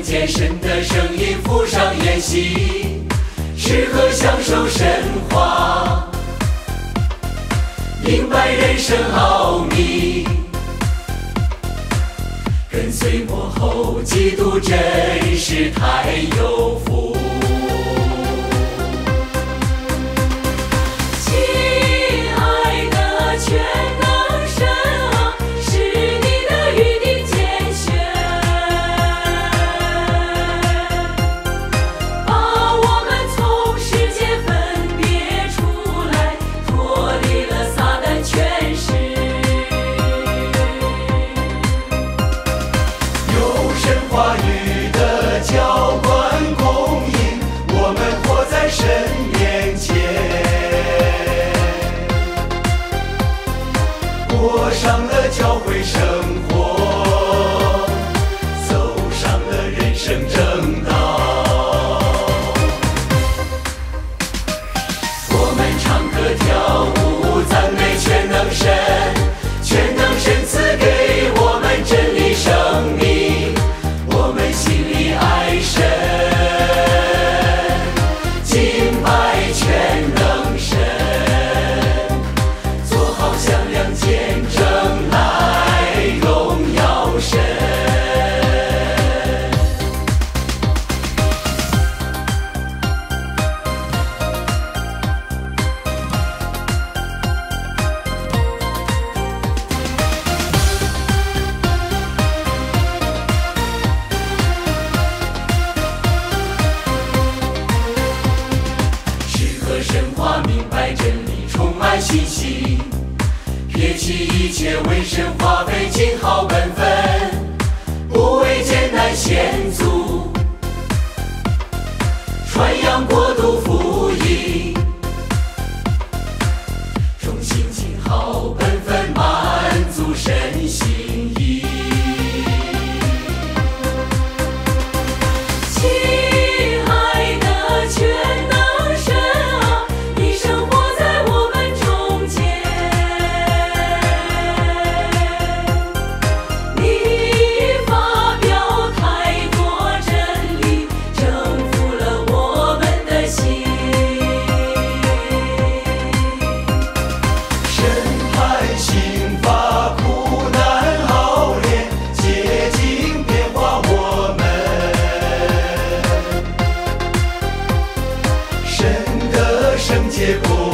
见神的声音附上筵席，吃喝享受神话，明白人生奥秘，跟随幕后基督真是太有福。亲爱的全能神啊，是你的预定拣选，把我们从世界分别出来，脱离了撒旦权势。有神话语的浇灌供应，我们活在神面前，过上了教会生活，走上了人生正道。我们唱歌跳舞赞美全能神，全能神赐给我们真理生命，我们心里爱神，敬拜全能神，做好响亮见证来荣耀神。适合神话，明白真理，充满信心，撇弃一切，为神花费尽好本分，不畏艰难险阻，传扬国度福音，忠心尽好本分，满足神心意。亲爱的全能神啊，你生活在我们中间，你发表太多真理，征服了我们的心。审判刑罚苦难熬炼，洁净变化我们，神的圣洁果